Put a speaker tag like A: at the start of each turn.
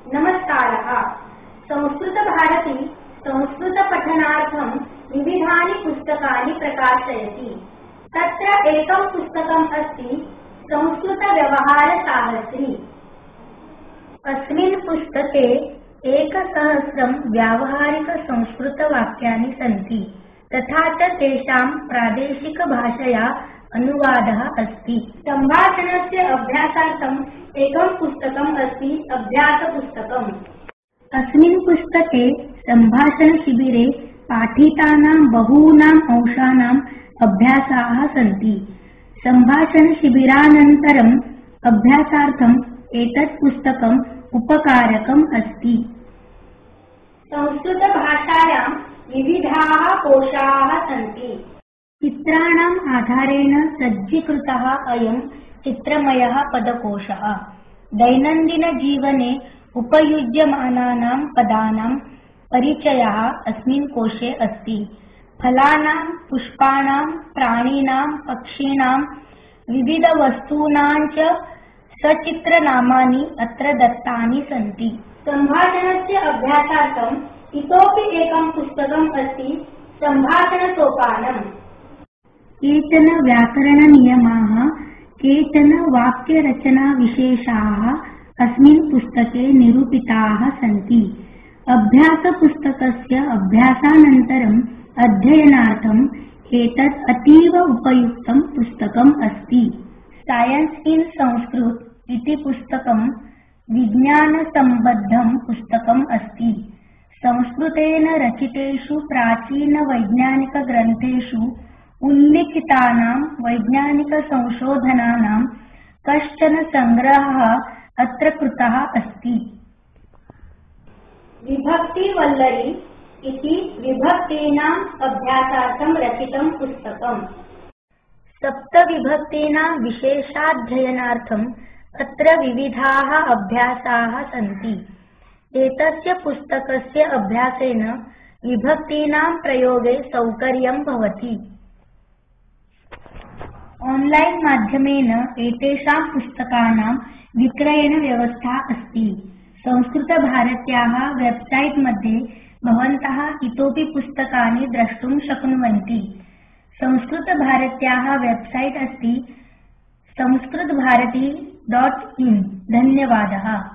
A: नमस्कारः। संस्कृतभारती संस्कृतपठनार्थं विविधानि पुस्तकानि प्रकाशयति। तत्र एकं पुस्तकम् अस्ति संस्कृतव्यवहारसाहस्री। अस्मिन् पुस्तके 1000 व्यावहारिकसंस्कृतवाक्यानि सन्ति, तथा च तेषां प्रादेशिकभाषया अनुवादः अस्ति। सम्भाषणस्य अभ्यासार्थम् एकं पुस्तकम् अस्ति अभ्यासपुस्तकम्। अस्मिन् पुस्तके सम्भाषणशिबिरे पाठितानां बहूनाम् अंशानाम् अभ्यासाः सन्ति। सम्भाषणशिबिरानन्तरम् अभ्यासार्थम् एतत् पुस्तकम् उपकारकम् अस्ति। संस्कृतभाषायां विविधाः कोशाः सन्ति। चित्राणाम् आधारेण सज्जीकृतः अयं चित्रमयः पदकोशः दैनन्दिनजीवने उपयुज्यमानानां पदानां परिचयः अस्मिन् कोशे अस्ति। फलानां, पुष्पाणां, प्राणिनां, पक्षिणां, विविधवस्तूनां च सचित्रनामानि अत्र दत्तानि सन्ति। सम्भाषणस्य अभ्यासार्थम् इतोपि एकं पुस्तकम् अस्ति सम्भाषणसोपानम्। केचन व्याकरणनियमाः, केचन वाक्यरचनाविशेषाः अस्मिन् पुस्तके निरूपिताः सन्ति। अभ्यासपुस्तकस्य अभ्यासानन्तरम् अध्ययनार्थम् एतत् अतीव उपयुक्तं पुस्तकम् अस्ति। सायन्स् इन् संस्कृत इति पुस्तकं विज्ञानसम्बद्धं पुस्तकम् अस्ति। संस्कृतेन रचितेषु प्राचीनवैज्ञानिकग्रन्थेषु उल्लिखितानां वैज्ञानिकसंशोधनानां कश्चन सङ्ग्रहः अत्र कृतः अस्ति। विभक्तिवल्लरी इति विभक्तीनाम् अभ्यासार्थं रचितं पुस्तकम्। सप्तविभक्तीनां विशेषाध्ययनार्थम् अत्र विविधाः अभ्यासाः सन्ति। एतस्य पुस्तकस्य अभ्यासेन विभक्तीनां प्रयोगे सौकर्यं भवति। ऑनलाइन माध्यमेन एतेषां पुस्तकानां विक्रयण व्यवस्था अस्ति। संस्कृतभारत्याः वेबसाइट मध्ये भवन्तः इतोपि पुस्तकानि द्रष्टुं शक्नुवन्ति। संस्कृतभारत्याः वेबसाइट अस्ति संस्कृतभारती.in। धन्यवादः।